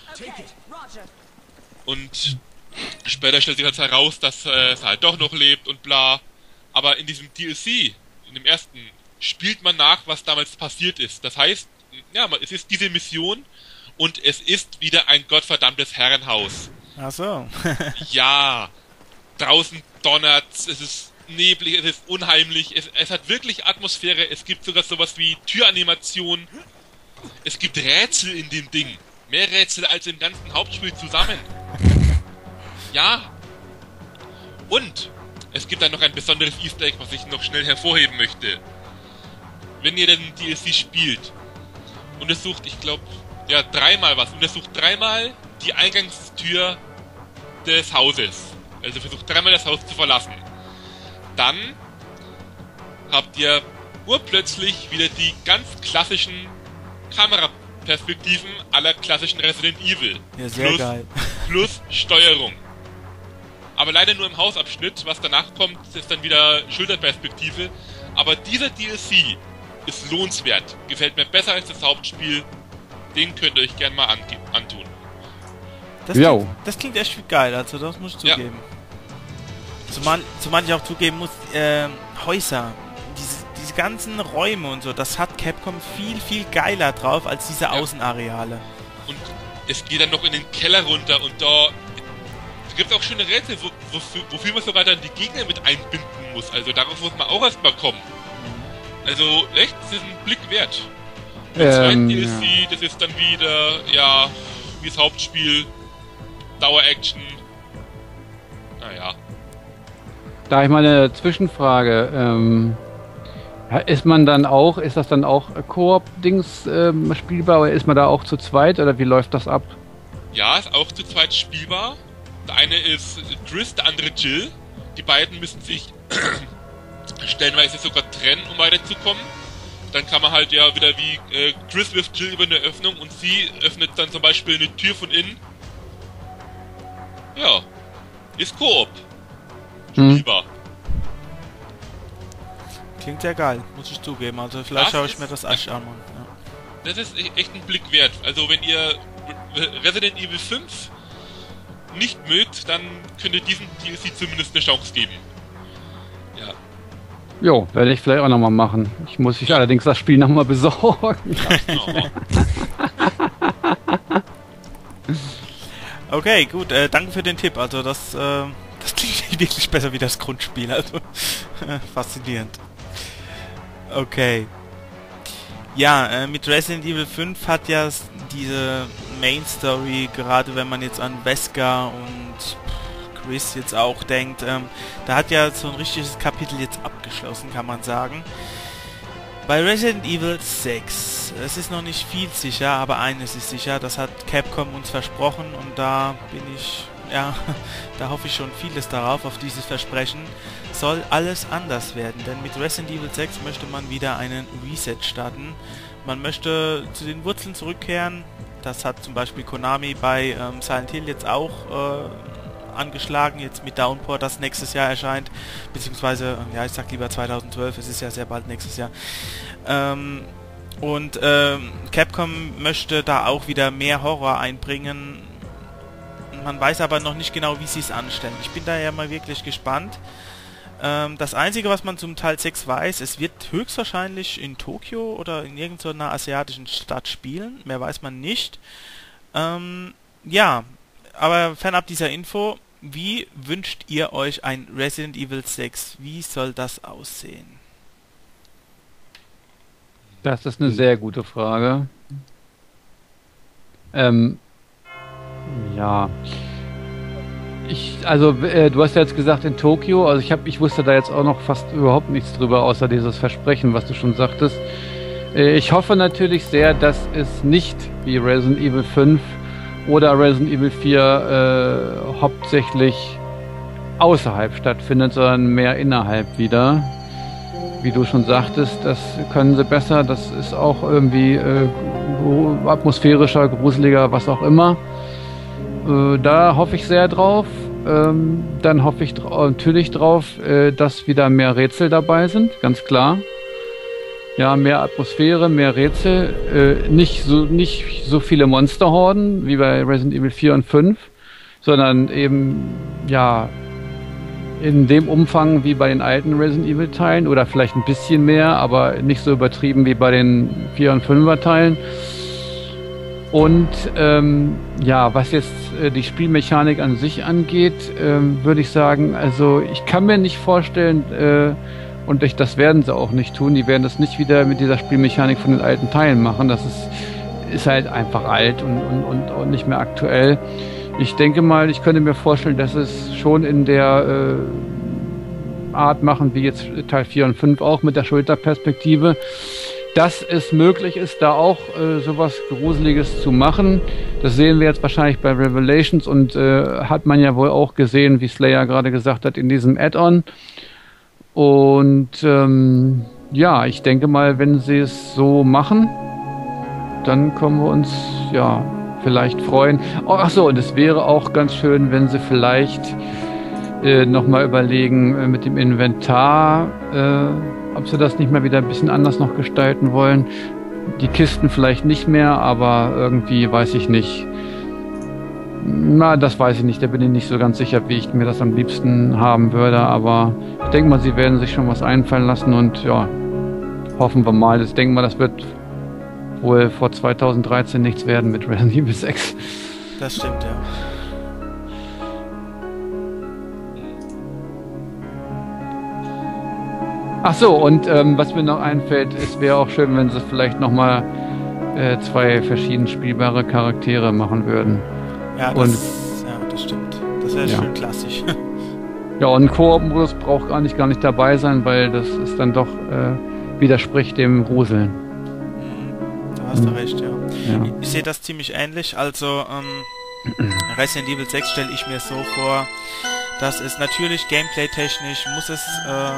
S4: Und später stellt sich halt heraus, dass es halt doch noch lebt und bla. Aber in diesem DLC, in dem ersten, spielt man nach, was damals passiert ist. Das heißt, ja, es ist diese Mission und es ist wieder ein gottverdammtes Herrenhaus.
S1: Ach so.
S4: Ja, draußen donnert's, es ist neblig, es ist unheimlich, es hat wirklich Atmosphäre, es gibt sogar sowas wie Türanimation Es gibt Rätsel in dem Ding. Mehr Rätsel als im ganzen Hauptspiel zusammen. Ja. Und es gibt dann noch ein besonderes Easter Egg, was ich noch schnell hervorheben möchte. Wenn ihr den DLC spielt, untersucht, ich glaube, ja, dreimal was. Untersucht dreimal die Eingangstür des Hauses. Also versucht dreimal das Haus zu verlassen. Dann habt ihr urplötzlich wieder die ganz klassischen Kameraperspektiven aller klassischen Resident Evil.
S1: Ja, sehr geil.
S4: Plus Steuerung. Aber leider nur im Hausabschnitt. Was danach kommt, ist dann wieder Schulterperspektive. Aber dieser DLC ist lohnenswert. Gefällt mir besser als das Hauptspiel. Den könnt ihr euch gerne mal antun.
S1: Das klingt echt viel geil, also das muss ich zugeben. Zumal ich auch zugeben muss, Häuser, diese ganzen Räume und so, das hat Capcom viel geiler drauf als diese Außenareale.
S4: Und es geht dann noch in den Keller runter und da gibt es auch schöne Rätsel, wofür man sogar dann die Gegner mit einbinden muss. Also darauf muss man auch erstmal kommen. Also echt, das ist ein Blick wert. Der zweite DLC, das ist dann wieder, ja, wie das Hauptspiel, Dauer-Action. Naja.
S2: Da ich mal eine Zwischenfrage, ist das dann auch Koop-Dings spielbar oder ist man da auch zu zweit oder wie läuft das ab?
S4: Ja, ist auch zu zweit spielbar. Der eine ist Chris, der andere Jill. Die beiden müssen sich stellenweise sogar trennen, um weiterzukommen. Dann kann man halt ja wieder wie Chris wirft Jill über eine Öffnung und sie öffnet dann zum Beispiel eine Tür von innen. Ja, ist Koop. Spielbar.
S1: Klingt sehr geil, muss ich zugeben. Also vielleicht schaue ich mir das echt an. Ja.
S4: Das ist echt ein Blick wert. Also wenn ihr Resident Evil 5 nicht mögt, dann könnt ihr diesem DLC zumindest eine Chance geben. Ja.
S2: Jo, werde ich vielleicht auch nochmal machen. Ich muss mich allerdings das Spiel nochmal besorgen.
S1: Okay, gut, danke für den Tipp. Also das klingt wirklich besser wie das Grundspiel. Also faszinierend. Okay. Ja, mit Resident Evil 5 hat ja diese Main Story, gerade wenn man jetzt an Wesker und Chris jetzt auch denkt, da hat ja so ein richtiges Kapitel jetzt abgeschlossen, kann man sagen. Bei Resident Evil 6, es ist noch nicht viel sicher, aber eines ist sicher, das hat Capcom uns versprochen und da bin ich, ja, da hoffe ich schon vieles darauf, auf dieses Versprechen. Soll alles anders werden, denn mit Resident Evil 6 möchte man wieder einen Reset starten. Man möchte zu den Wurzeln zurückkehren, das hat zum Beispiel Konami bei Silent Hill jetzt auch angeschlagen, jetzt mit Downpour, das nächstes Jahr erscheint, beziehungsweise, ja, ich sag lieber 2012, es ist ja sehr bald nächstes Jahr. Capcom möchte da auch wieder mehr Horror einbringen. Man weiß aber noch nicht genau, wie sie es anstellen. Ich bin da ja mal wirklich gespannt. Das Einzige, was man zum Teil 6 weiß, es wird höchstwahrscheinlich in Tokio oder in irgendeiner asiatischen Stadt spielen. Mehr weiß man nicht. Ja, aber fernab dieser Info, wie wünscht ihr euch ein Resident Evil 6? Wie soll das aussehen?
S2: Das ist eine sehr gute Frage. Ja. Du hast ja jetzt gesagt in Tokio, also ich wusste da jetzt auch noch fast überhaupt nichts drüber, außer dieses Versprechen, was du schon sagtest. Ich hoffe natürlich sehr, dass es nicht wie Resident Evil 5 oder Resident Evil 4 hauptsächlich außerhalb stattfindet, sondern mehr innerhalb wieder. Wie du schon sagtest, das können sie besser, das ist auch irgendwie atmosphärischer, gruseliger, was auch immer. Da hoffe ich sehr drauf. Dann hoffe ich natürlich drauf, dass wieder mehr Rätsel dabei sind, ganz klar. Ja, mehr Atmosphäre, mehr Rätsel, nicht so viele Monsterhorden wie bei Resident Evil 4 und 5, sondern eben, ja, in dem Umfang wie bei den alten Resident Evil Teilen oder vielleicht ein bisschen mehr, aber nicht so übertrieben wie bei den 4 und 5er Teilen. Und ja, was jetzt die Spielmechanik an sich angeht, würde ich sagen, also ich kann mir nicht vorstellen, Und das werden sie auch nicht tun. Die werden das nicht wieder mit dieser Spielmechanik von den alten Teilen machen. Das ist halt einfach alt und nicht mehr aktuell. Ich denke mal, ich könnte mir vorstellen, dass es schon in der Art machen, wie jetzt Teil 4 und 5 auch mit der Schulterperspektive, dass es möglich ist, da auch sowas Gruseliges zu machen. Das sehen wir jetzt wahrscheinlich bei Revelations und hat man ja wohl auch gesehen, wie Slayer gerade gesagt hat, in diesem Add-on. Und ja, ich denke mal, wenn sie es so machen, dann können wir uns ja vielleicht freuen. Oh, ach so, und es wäre auch ganz schön, wenn sie vielleicht nochmal überlegen mit dem Inventar, ob sie das nicht mal wieder ein bisschen anders noch gestalten wollen. Die Kisten vielleicht nicht mehr, aber irgendwie weiß ich nicht. Na, das weiß ich nicht. Da bin ich nicht so ganz sicher, wie ich mir das am liebsten haben würde. Aber ich denke mal, sie werden sich schon was einfallen lassen und ja, hoffen wir mal. Ich denke mal, das wird wohl vor 2013 nichts werden mit Resident Evil 6.
S1: Das stimmt, ja.
S2: Ach so, und was mir noch einfällt, es wäre auch schön, wenn sie vielleicht nochmal 2 verschieden spielbare Charaktere machen würden.
S1: Ja, das stimmt. Das wäre schön klassisch.
S2: Ja, und ein Koop-Modus braucht eigentlich gar nicht dabei sein, weil das ist dann doch widerspricht dem Gruseln.
S1: Da hast du recht, ja. Ich sehe das ziemlich ähnlich. Also Resident Evil 6 stelle ich mir so vor, dass es natürlich gameplay-technisch muss es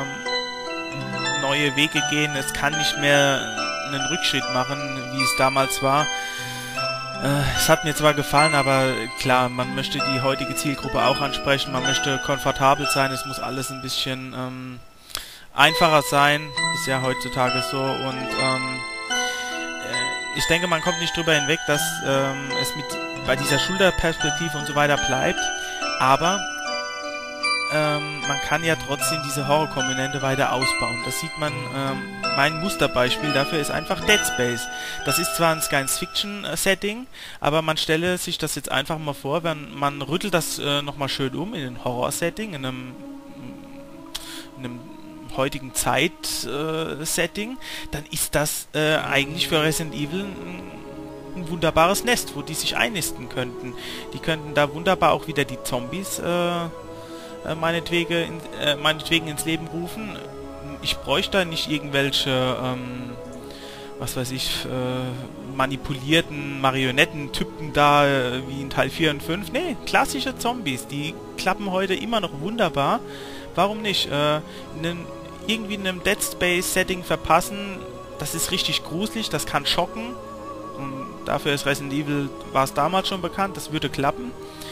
S1: neue Wege gehen. Es kann nicht mehr einen Rückschritt machen, wie es damals war. Es hat mir zwar gefallen, aber klar, man möchte die heutige Zielgruppe auch ansprechen, man möchte komfortabel sein, es muss alles ein bisschen einfacher sein, ist ja heutzutage so, und ich denke, man kommt nicht drüber hinweg, dass es bei dieser Schulterperspektive und so weiter bleibt, aber man kann ja trotzdem diese Horrorkomponente weiter ausbauen. Das sieht man, mein Musterbeispiel dafür ist einfach Dead Space. Das ist zwar ein Science-Fiction-Setting, aber man stelle sich das jetzt einfach mal vor, wenn man rüttelt das nochmal schön um in ein Horror-Setting, in einem heutigen Zeit-Setting, dann ist das eigentlich für Resident Evil ein wunderbares Nest, wo die sich einnisten könnten. Die könnten da wunderbar auch wieder die Zombies meinetwegen ins Leben rufen. Ich bräuchte da nicht irgendwelche, was weiß ich, manipulierten Marionettentypen da, wie in Teil 4 und 5. Nee, klassische Zombies, die klappen heute immer noch wunderbar. Warum nicht? Irgendwie in einem Dead Space Setting verpassen, das ist richtig gruselig, das kann schocken. Und dafür ist Resident Evil, war es damals schon bekannt, das würde klappen.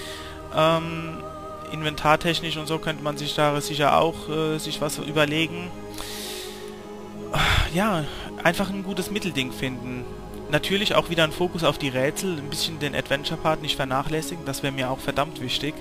S1: Inventartechnisch und so könnte man sich da sicher auch sich was überlegen. Ja, einfach ein gutes Mittelding finden. Natürlich auch wieder ein Fokus auf die Rätsel, ein bisschen den Adventure-Part nicht vernachlässigen, das wäre mir auch verdammt wichtig.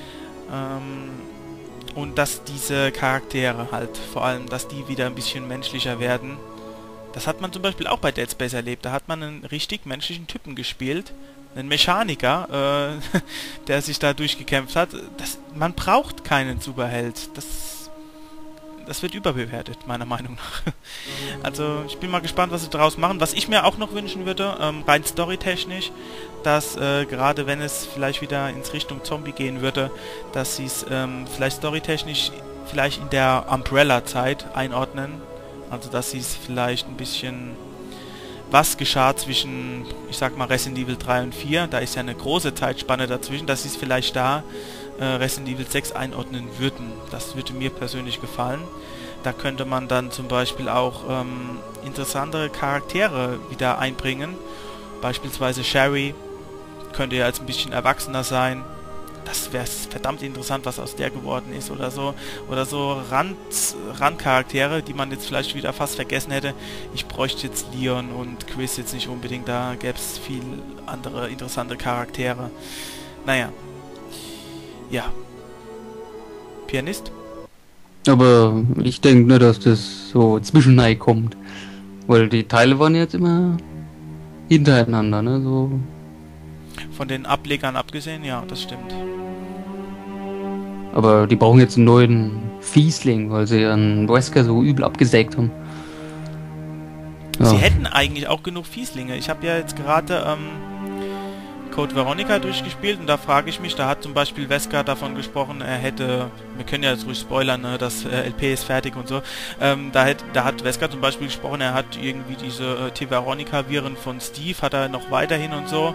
S1: Und dass diese Charaktere halt, vor allem, dass die wieder ein bisschen menschlicher werden. Das hat man zum Beispiel auch bei Dead Space erlebt. Da hat man einen richtig menschlichen Typen gespielt. Einen Mechaniker, der sich da durchgekämpft hat. Man braucht keinen Superheld. Das wird überbewertet, meiner Meinung nach. Also, ich bin mal gespannt, was sie daraus machen. Was ich mir auch noch wünschen würde, rein storytechnisch, dass gerade wenn es vielleicht wieder ins Richtung Zombie gehen würde, dass sie es vielleicht storytechnisch vielleicht in der Umbrella-Zeit einordnen. Also, dass sie es vielleicht ein bisschen... Was geschah zwischen, ich sag mal, Resident Evil 3 und 4, da ist ja eine große Zeitspanne dazwischen, dass sie es vielleicht da Resident Evil 6 einordnen würden. Das würde mir persönlich gefallen. Da könnte man dann zum Beispiel auch interessantere Charaktere wieder einbringen. Beispielsweise Sherry könnte ja jetzt ein bisschen erwachsener sein. Das wäre verdammt interessant, was aus der geworden ist oder so. Oder so Randcharaktere, die man jetzt vielleicht wieder fast vergessen hätte. Ich bräuchte jetzt Leon und Chris jetzt nicht unbedingt, da gäbe es viel andere interessante Charaktere. Naja. Ja. Pianist?
S3: Aber ich denke nicht, dass das so zwischenrein kommt. Weil die Teile waren jetzt immer hintereinander, ne? So.
S1: Von den Ablegern abgesehen, ja, das stimmt.
S3: Aber die brauchen jetzt einen neuen Fiesling, weil sie einen Wesker so übel abgesägt haben. Ja.
S1: Sie hätten eigentlich auch genug Fieslinge. Ich habe ja jetzt gerade Code Veronica durchgespielt und da frage ich mich, da hat zum Beispiel Wesker davon gesprochen, er hätte, wir können ja jetzt ruhig spoilern, ne, das LP ist fertig und so, da hat Wesker zum Beispiel gesprochen, er hat irgendwie diese T-Veronica-Viren von Steve, hat er noch weiterhin und so.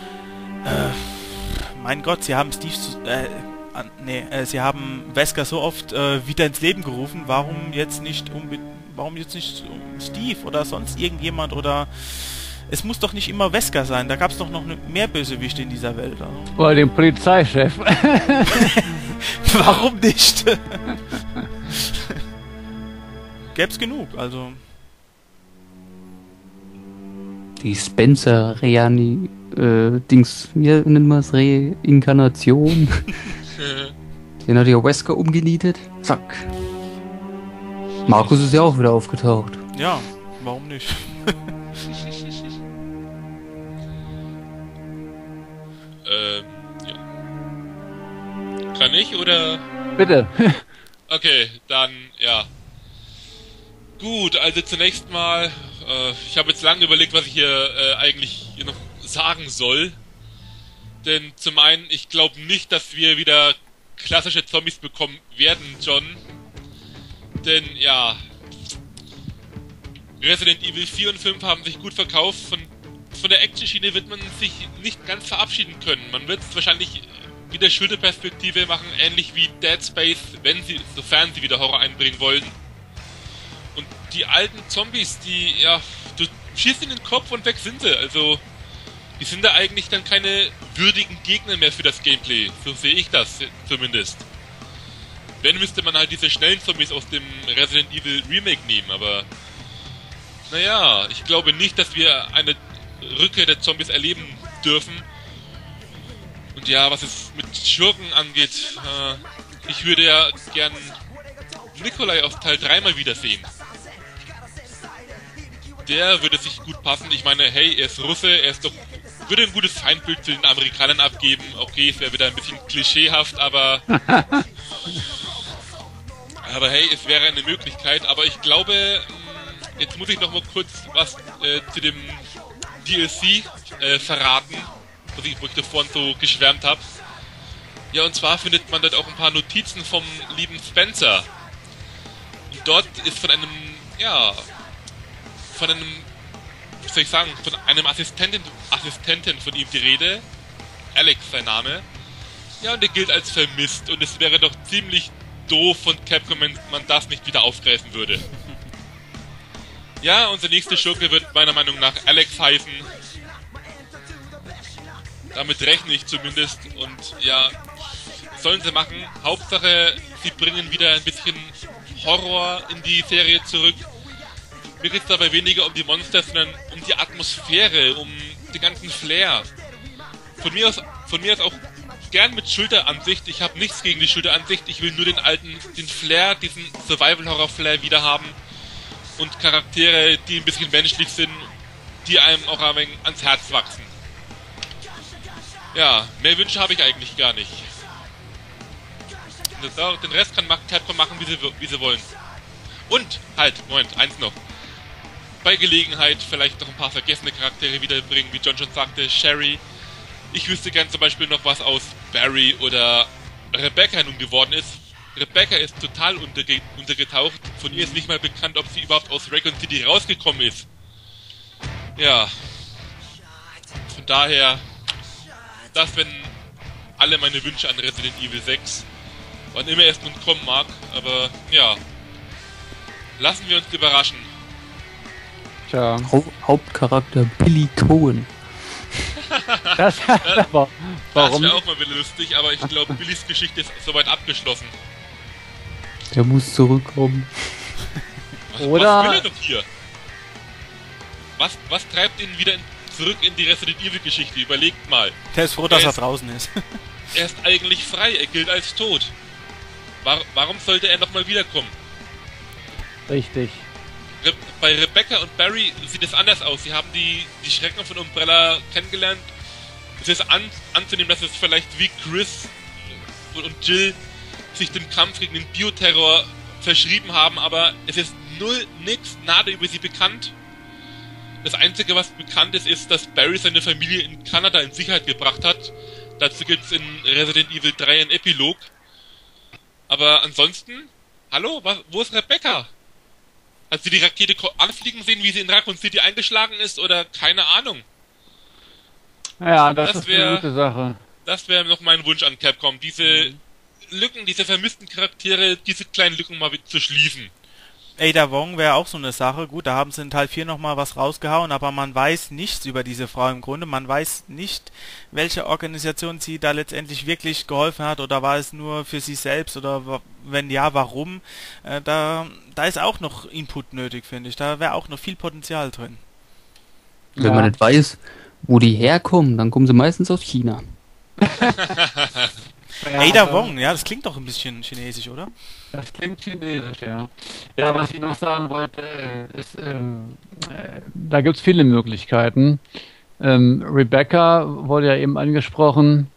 S1: Mein Gott, sie haben sie haben Wesker so oft wieder ins Leben gerufen, warum jetzt nicht Steve oder sonst irgendjemand oder... Es muss doch nicht immer Wesker sein, da gab es doch noch mehr Bösewichte in dieser Welt. Also.
S2: Oder den Polizeichef.
S1: Warum nicht? Gäb's genug, also.
S3: Die Spencer Dings, wie nennt man es? Reinkarnation. Den hat ja Wesker umgenietet. Zack. Markus ist ja auch wieder aufgetaucht.
S1: Ja, warum nicht?
S4: Ja. Kann ich, oder?
S2: Bitte.
S4: Okay, dann, ja. Gut, also zunächst mal, ich habe jetzt lange überlegt, was ich hier eigentlich noch sagen soll. Denn zum einen, ich glaube nicht, dass wir wieder klassische Zombies bekommen werden, John. Denn, ja, Resident Evil 4 und 5 haben sich gut verkauft. Von der Action-Schiene wird man sich nicht ganz verabschieden können. Man wird es wahrscheinlich wieder Schulterperspektive machen, ähnlich wie Dead Space, sofern sie wieder Horror einbringen wollen. Und die alten Zombies, du schießt in den Kopf und weg sind sie. Also, die sind da eigentlich dann keine würdigen Gegner mehr für das Gameplay. So sehe ich das zumindest. Wenn, müsste man halt diese schnellen Zombies aus dem Resident Evil Remake nehmen, aber... Naja, ich glaube nicht, dass wir eine Rückkehr der Zombies erleben dürfen. Und ja, was es mit Schurken angeht, ich würde ja gern Nikolai aus Teil 3 mal wiedersehen. Der würde sich gut passen. Ich meine, hey, er ist Russe, würde ein gutes Feindbild zu den Amerikanern abgeben. Okay, es wäre wieder ein bisschen klischeehaft, aber hey, es wäre eine Möglichkeit. Aber ich glaube, jetzt muss ich noch mal kurz was zu dem DLC verraten, wo ich davor so geschwärmt habe. Ja, und zwar findet man dort auch ein paar Notizen vom lieben Spencer. Und dort ist von einem Assistenten von ihm die Rede. Alex sein Name. Ja, und der gilt als vermisst. Und es wäre doch ziemlich doof von Capcom, wenn man das nicht wieder aufgreifen würde. Ja, unser nächster Schurke wird meiner Meinung nach Alex heißen. Damit rechne ich zumindest. Und ja, sollen sie machen. Hauptsache, sie bringen wieder ein bisschen Horror in die Serie zurück. Mir geht es dabei weniger um die Monster, sondern um die Atmosphäre, um den ganzen Flair. Von mir aus auch gern mit Schulteransicht. Ich habe nichts gegen die Schulteransicht. Ich will nur den Flair, diesen Survival-Horror-Flair wieder haben. Und Charaktere, die ein bisschen menschlich sind, die einem auch ein wenig ans Herz wachsen. Ja, mehr Wünsche habe ich eigentlich gar nicht. Den Rest kann Capcom machen, wie sie wollen. Und, Moment, eins noch. Bei Gelegenheit vielleicht noch ein paar vergessene Charaktere wiederbringen, wie John schon sagte, Sherry. Ich wüsste gern zum Beispiel noch, was aus Barry oder Rebecca nun geworden ist. Rebecca ist total untergetaucht. Von ihr ist nicht mal bekannt, ob sie überhaupt aus Raccoon City rausgekommen ist. Ja. Von daher, das wären alle meine Wünsche an Resident Evil 6. Wann immer es nun kommen mag, aber ja. Lassen wir uns überraschen.
S2: Tja.
S3: Hauptcharakter Billy Cohen.
S2: Das aber, warum?
S4: Das wäre auch mal wieder lustig, aber ich glaube, Billys Geschichte ist soweit abgeschlossen.
S3: Der muss zurückkommen.
S2: Oder...
S4: Was will er doch hier? Was treibt ihn wieder zurück in die Resident Evil Geschichte? Überlegt mal.
S1: Der ist froh, dass er draußen ist.
S4: Er ist eigentlich frei, er gilt als tot. Warum sollte er nochmal wiederkommen?
S2: Richtig.
S4: Bei Rebecca und Barry sieht es anders aus. Sie haben die Schrecken von Umbrella kennengelernt. Es ist anzunehmen, dass es vielleicht wie Chris und Jill sich dem Kampf gegen den Bioterror verschrieben haben, aber es ist nada über sie bekannt. Das Einzige, was bekannt ist, dass Barry seine Familie in Kanada in Sicherheit gebracht hat. Dazu gibt's in Resident Evil 3 einen Epilog. Aber ansonsten, hallo, wo ist Rebecca? Hat sie die Rakete anfliegen sehen, wie sie in Raccoon City eingeschlagen ist, oder keine Ahnung?
S2: Ja, das ist eine gute Sache.
S4: Das wäre noch mein Wunsch an Capcom, diese Lücken, diese vermissten Charaktere, diese kleinen Lücken mal zu schließen.
S1: Ada Wong wäre auch so eine Sache. Gut, da haben sie in Teil 4 nochmal was rausgehauen, aber man weiß nichts über diese Frau im Grunde. Man weiß nicht, welche Organisation sie da letztendlich wirklich geholfen hat, oder war es nur für sie selbst, oder wenn ja, warum. Da ist auch noch Input nötig, finde ich. Da wäre auch noch viel Potenzial drin.
S3: Wenn man nicht weiß, wo die herkommen, dann kommen sie meistens aus China.
S1: Ada Wong, ja, das klingt doch ein bisschen chinesisch, oder?
S2: Das klingt chinesisch, ja. Ja, was ich noch sagen wollte, ist, da gibt es viele Möglichkeiten. Rebecca wurde ja eben angesprochen.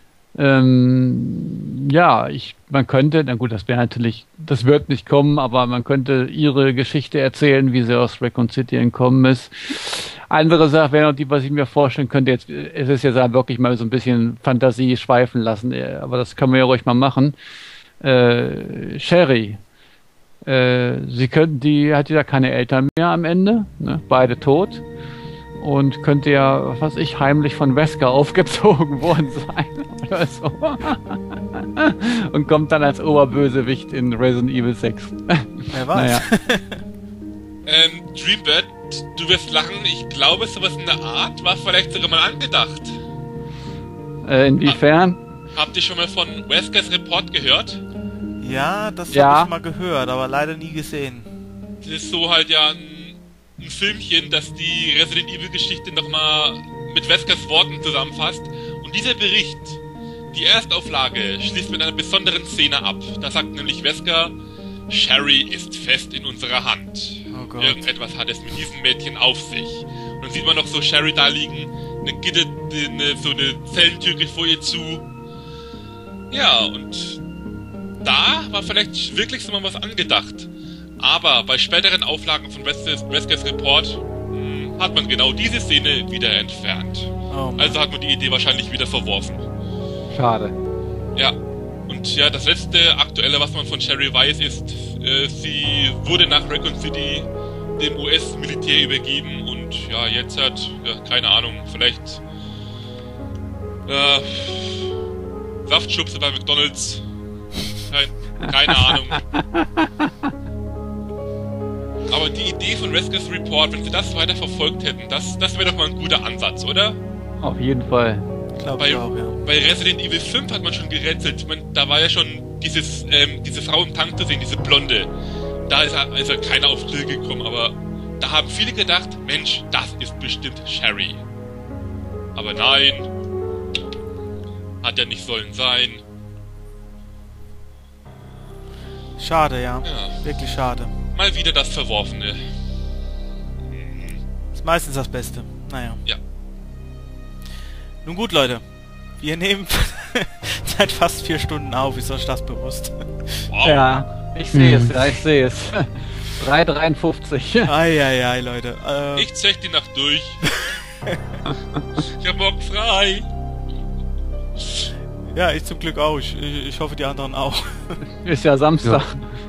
S2: Ja, man könnte, na gut, das wäre natürlich, das wird nicht kommen, aber man könnte ihre Geschichte erzählen, wie sie aus Raccoon City entkommen ist. Andere Sache wäre noch die, was ich mir vorstellen könnte, jetzt, es ist jetzt wirklich mal so ein bisschen Fantasie schweifen lassen, aber das können wir ja ruhig mal machen. Sherry, die hat ja keine Eltern mehr am Ende, ne? Beide tot. Und könnte ja, was weiß ich, heimlich von Wesker aufgezogen worden sein oder so. Und kommt dann als Oberbösewicht in Resident Evil 6.
S1: Wer weiß.
S2: Naja.
S4: Dreambird, du wirst lachen, ich glaube, sowas in der Art war vielleicht sogar mal angedacht.
S2: Inwiefern?
S4: Habt ihr schon mal von Weskers Report gehört?
S1: Ja, das habe ich mal gehört, aber leider nie gesehen.
S4: Das ist so halt ja ein Filmchen, das die Resident Evil Geschichte nochmal mit Weskers Worten zusammenfasst. Und dieser Bericht, die Erstauflage, schließt mit einer besonderen Szene ab. Da sagt nämlich Wesker, Sherry ist fest in unserer Hand.
S1: Oh Gott.
S4: Irgendetwas hat es mit diesem Mädchen auf sich. Und dann sieht man noch so Sherry da liegen, so eine Zellentür geht vor ihr zu. Ja, und da war vielleicht wirklich so mal was angedacht. Aber bei späteren Auflagen von Weskers Report hat man genau diese Szene wieder entfernt.
S1: Oh
S4: also hat man die Idee wahrscheinlich wieder verworfen.
S2: Schade.
S4: Ja. Und ja, das letzte Aktuelle, was man von Sherry weiß, ist, sie wurde nach Raccoon City dem US-Militär übergeben und ja, jetzt keine Ahnung, vielleicht Saftschubse bei McDonald's. Keine Ahnung. Aber die Idee von Weskers Report, wenn sie das weiter verfolgt hätten, das wäre doch mal ein guter Ansatz, oder?
S2: Auf jeden Fall.
S1: Glaube ich auch, ja.
S4: Bei Resident Evil 5 hat man schon gerätselt. Ich meine, da war ja schon diese Frau im Tank zu sehen, diese Blonde. Da ist ja keiner auf Grill gekommen, aber da haben viele gedacht, Mensch, das ist bestimmt Sherry. Aber nein, hat ja nicht sollen sein.
S1: Schade, ja.
S4: Ja.
S1: Wirklich schade.
S4: Mal wieder das Verworfene.
S1: Ist meistens das Beste. Naja.
S4: Ja.
S1: Nun gut, Leute. Wir nehmen seit fast 4 Stunden auf. Ist euch das bewusst?
S4: Wow.
S2: Ja, ich sehe es, ich sehe es. 3,53.
S1: Eieiei, Leute.
S4: Ich zech die Nacht durch. Ich hab morgen frei.
S1: Ja, ich zum Glück auch. Ich hoffe, die anderen auch.
S2: Ist ja Samstag.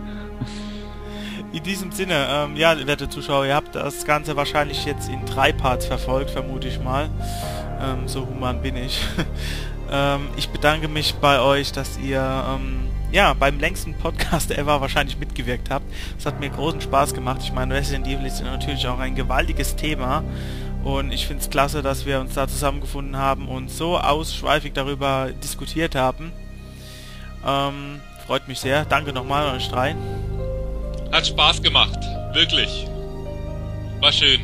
S1: In diesem Sinne, ja, werte Zuschauer, ihr habt das Ganze wahrscheinlich jetzt in 3 Parts verfolgt, vermute ich mal. So human bin ich. Ich bedanke mich bei euch, dass ihr beim längsten Podcast ever wahrscheinlich mitgewirkt habt. Es hat mir großen Spaß gemacht. Ich meine, Resident Evil ist natürlich auch ein gewaltiges Thema. Und ich finde es klasse, dass wir uns da zusammengefunden haben und so ausschweifig darüber diskutiert haben. Freut mich sehr. Danke nochmal an euch dreien.
S4: Hat Spaß gemacht. Wirklich. War schön.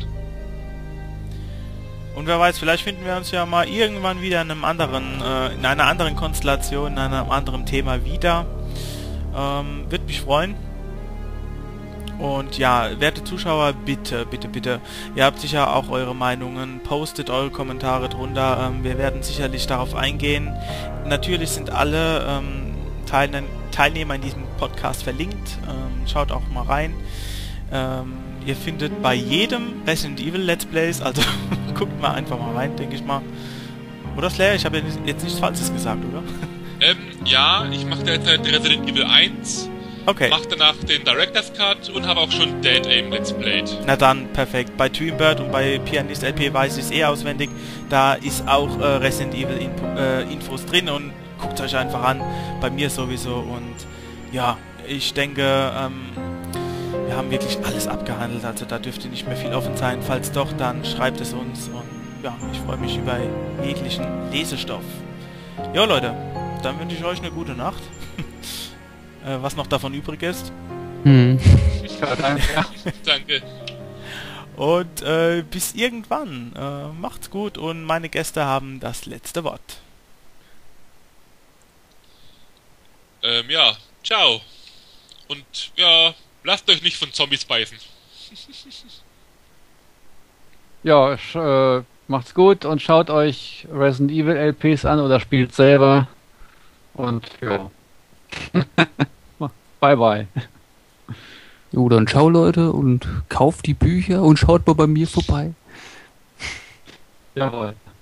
S1: Und wer weiß, vielleicht finden wir uns ja mal irgendwann wieder in in einer anderen Konstellation, in einem anderen Thema wieder. Würde mich freuen. Und ja, werte Zuschauer, bitte, bitte, bitte, ihr habt sicher auch eure Meinungen, postet eure Kommentare drunter, wir werden sicherlich darauf eingehen. Natürlich sind alle Teilnehmer in diesem Podcast verlinkt. Schaut auch mal rein. Ihr findet bei jedem Resident Evil Let's Plays, also guckt mal einfach mal rein, denke ich mal. Oder Slayer, ich habe jetzt nichts Falsches gesagt, oder?
S4: Ja, ich mache derzeit Resident Evil 1,
S1: Okay.
S4: mache danach den Director's Cut und habe auch schon Dead Aim Let's Played.
S1: Na dann, perfekt. Bei Twinbird und bei Pianist LP weiß ich es auswendig. Da ist auch Resident Evil Infos drin und guckt euch einfach an. Bei mir sowieso. Und ja, ich denke, wir haben wirklich alles abgehandelt. Also da dürfte nicht mehr viel offen sein. Falls doch, dann schreibt es uns. Und ja, ich freue mich über jeglichen Lesestoff. Jo Leute, dann wünsche ich euch eine gute Nacht. Was noch davon übrig ist.
S2: Ja, danke.
S4: Danke.
S1: Und bis irgendwann. Macht's gut und meine Gäste haben das letzte Wort.
S4: Ja, ciao. Und ja, lasst euch nicht von Zombies beißen.
S2: Ja, macht's gut und schaut euch Resident Evil LPs an oder spielt selber. Und ja. Bye bye.
S3: Jo, dann ciao Leute und kauft die Bücher und schaut mal bei mir vorbei.
S2: Jawohl.